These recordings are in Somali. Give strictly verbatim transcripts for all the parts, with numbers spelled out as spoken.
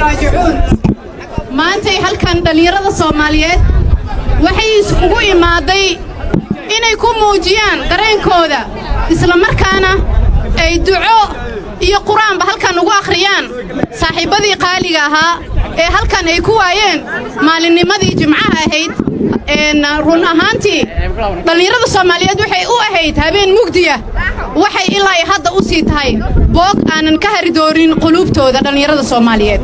راجعون maantay halkan dhalinyarada Soomaaliyeed waxay isugu imaaday inay ku muujiyaan dareenkooda isla markaana ay duco iyo quraanba halkan ugu akhriyaan saaxiibadii qaaliga ahaa ee halkan ay ku waayeen maalinnimadii jimcaha ahayd een run ahaantii dhalinyarada Soomaaliyeed waxay u ahayd habeen mugdiya waxay ilaa hadda u sii tahay boog aanan ka hari doorin qulubtooda dhalinyarada Soomaaliyeed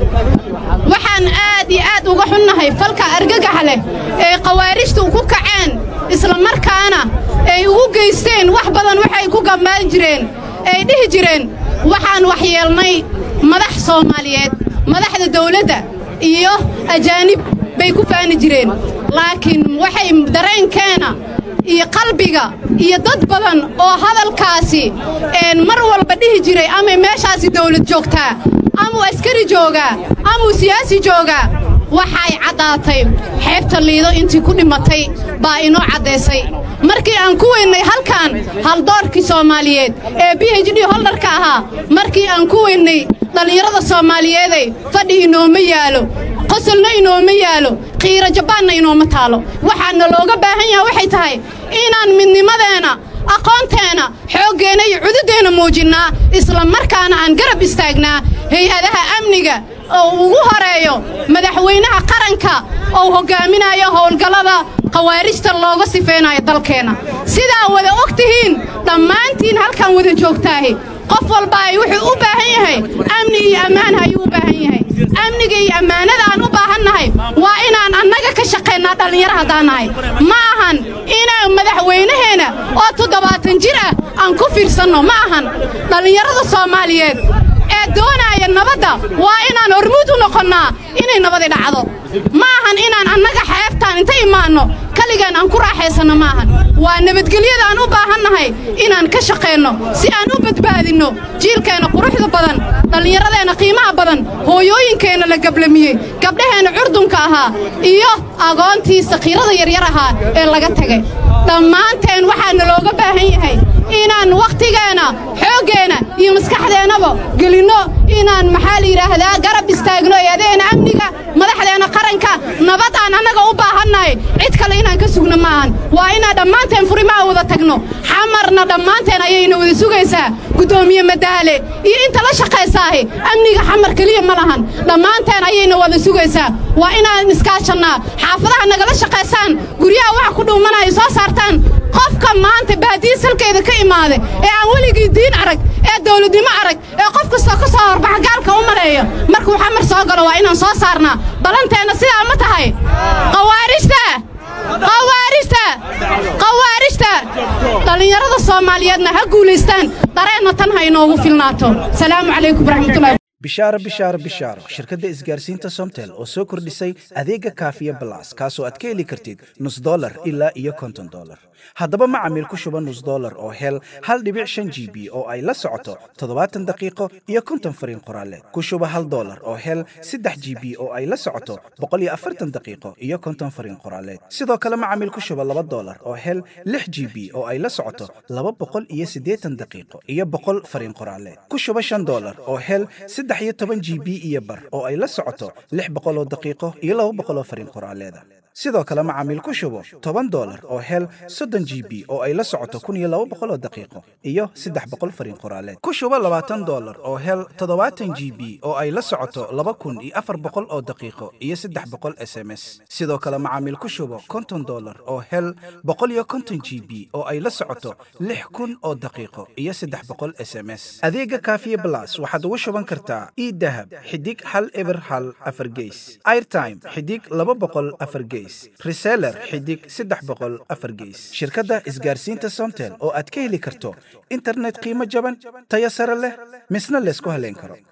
waxaan aad iyo aad uga xunnahay falka argagaxa leh ee qawaarijtu ku kaceen isla markaana ay ugu geysteen wax badan waxay ku gamaan jireen ay dhihi jireen waxaan wax yeelnay madax Soomaaliyeed madaxda dawladda iyo ajaanib bay ku faani jireen laakiin waxay dareenkeena iyo qalbiga iyo dad badan oo hadalkaasi een mar walba dhihi jiray ama meeshaasi dawlad joogtaa ama askari jooga ama siyaasi jooga waxay cadaatay xeebta liido intii ku dhimatay baa inoo cadeysay markii aan ku weynay halkan hal doorkii Soomaaliyeed ee P H D holderka ahaa markii aan ku weynay dhalinyarada Soomaaliyeed ay fadhi inooma yaalo qosolna inooma yaalo qiira jabaanna inooma taalo waxaana looga baahan yahay waxay tahay inaan midnimadeena aqoonteena xoogeena iyo cududeena muujinaa isla markaana aan garab istaagnaa hay'adaha amniga oo ugu horeeyo madaxweynaha qaranka oo hogaaminayo howlgalada qawaarijta looga sifeenayo dalkeena sidaa wada ogtihiin dhammaantiin halkan wada joogtaahay qof walba ay wuxuu u baahan yahay amni iyo ammaan ayuu u baahan yahay amniga iyo ammaanada aan u baahannahay waa inaan annaga ka shaqeynaa dhalinyaro hadanahay ma ahan inaan madaxweynaheena oo toddobaatan jir ah aan ku fiirsanno ma ahan dhalinyarada Soomaaliyeed ee doonaya nabadda waa inaan hormuud u noqonnaa inay nabad dhacdo ma ahan inaan annaga xeebtaan inta imaano kaligaan aan ku raaxaysano ma ahan waa nabadgelyada aan u baahannahay inaan ka shaqeyno si aan u badbaadino jiilkeena quruxda badan dhalinyaradeena qiimaha badan hooyooyinkeena la gablamiyay gabdhaheena curdunka ahaa iyo agoontii saqiirada yaryar ahaa ee laga tagay dhammaanteen waxaana looga baahan yahay inaan waqtigeena xoogeena iyo maskaxdeenaba gelino inaan maxal yiraahdaa garab istaagno eedeena amniga madaxdeena qaranka nabad aan anaga u baahannahay cid kale inaan ka sugno maahan waa inaan dhammaanteen furimaa wada tagno xamarna dhammaanteen ayayna wada sugaysaa gudoomiye madaale iyo inta la shaqeysaahay amniga xamar kaliya ma lahan dhammaanteen ayayna wada sugaysaa waa inaan iskaashanaa xaafadaha nagala shaqeysaan guryaha wax ku dhuumanay soo saartaan qofka maanta baadiye salkeeda ka imaade ee aan waligii diin arag ee dawladnimo arag ee qof kasta ka soo horbax gaalka u maleeyo markuu xamar soo galo waa inaan soo saarnaa balanteena sidaa ma tahay qawaarijta qawaarijta qawaarijta dhalinyarada Soomaaliyeedna ha guuleystaan dareenna tan ha inoogu filnaato salaamu calaykum waraxmatullaahi bishaaro bishaaro bishaaro shirkadda isgaarsiinta Somtel oo soo kordhisay adeega kaafiya plus kaasoo aad ka heli kartid nus dollar ilaa iyo konton dollar haddaba macaamiil ku shuba nus dollar oo hel hal dhibic shan G B oo ay la socoto toddobaatan daqiiqo iyo konton fariin qoraale ku shuba hal dollar oo hel saddex G B oo ay la socoto boqol iyo afartan daqiiqo iyo konton fariin qoraaleed sidoo kale macaamiil ku shuba laba dollar oo hel lix G B oo ay la socoto laba boqol iyo siddeetan daqiiqo iyo boqol fariin qoraaleed ku shuba shan dollar oo hel saddex iyo toban G B iyo bar oo ay la socoto lix boqol oo daqiiqo iyo laba boqol oo fariin qoraaleed sidoo kale macaamiil ku shubo toban dollar oo hel soddon G B oo ay la socoto kun iyo laba boqol oo daqiiqo iyo saddex boqol fariin qoraaleed ku shubo labaatan dollar oo hel toddobaatan G B oo ay la socoto laba kun iyo afar boqol oo daqiiqo iyo saddex boqol S M S sidoo kale macaamiil ku shubo konton dollar oo hel boqol iyo konton G B oo ay la socoto lix kun oo daqiiqo iyo saddex boqol S M S adeega kaafiye plus waxaad ugu shuban kartaa e-dahab xidig hal eber hal afar gees airtime xidig laba boqol afar gees reseller xidig saddex boqol afar gees shirkadda isgaarsiinta Somtel oo aad ka heli karto internet qiimo jaban tayo sare leh misna la isku haleyn karo